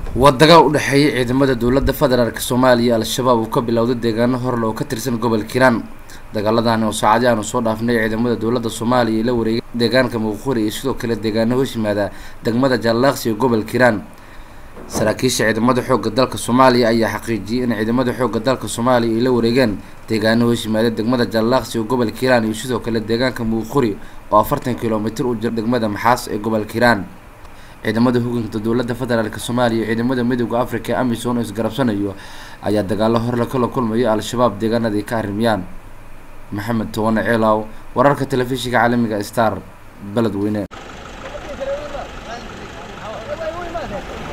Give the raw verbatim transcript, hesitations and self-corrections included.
waddaga u dhaxeeyay ciidamada dowladda federaalka Soomaaliya al-shabaab uu ka bilowday deegaano hor loo ka tirsan gobolka Hiiraan. dagaaladani oo saacadii aanu soo dhaafnay ciidamada dowladda Soomaaliya la wareegay deegaanka Muquri iyo sidoo kale deegaano hoos yimaada degmada Jallaqsi ee gobolka Hiiraan. saraakiisha ciidamada xoogga dalka Soomaaliya ayaa xaqiijiyay in ciidamada xoogga dalka Soomaaliya ay la wareegeen deegaano hoos yimaada degmada Jallaqsi ee gobolka Hiiraan iyo sidoo kale deegaanka Muquri oo afartan kiiloomitir u jira degmada Maxaas ee gobolka Hiiraan. ciidamada hoggaanka dowladda federaalka Soomaaliya ciidamada midowga Afrika Amisom oo isgarabsanayo ayaa dagaalo hor la kala kulmay al-shabaab deegaanadii ka arrimiyaan. maxamed towane ceelaw wararka telefishinka caalamiga Star Beledweyne.